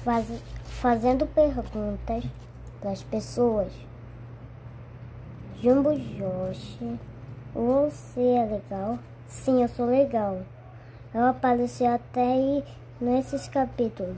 fazendo perguntas para as pessoas. Jumbo Joshi, você é legal? Sim, eu sou legal. Ela apareceu até aí nesses capítulos.